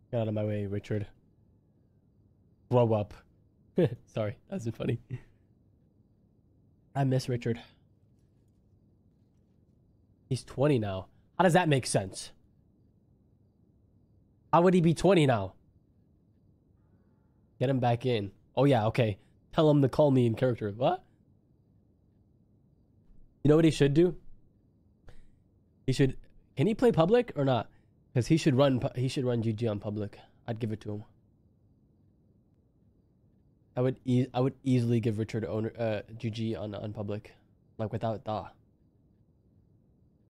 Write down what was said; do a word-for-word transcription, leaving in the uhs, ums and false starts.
Get out of my way, Richard. Grow up. Sorry, that wasn't funny. I miss Richard. He's twenty now. How does that make sense? How would he be twenty now? Get him back in. Oh yeah, okay. Tell him to call me in character. What? You know what he should do? He should... Can he play public or not? Because he should run he should run G G on public. I'd give it to him. I would e I would easily give Richard owner uh G G on on public. Like without da.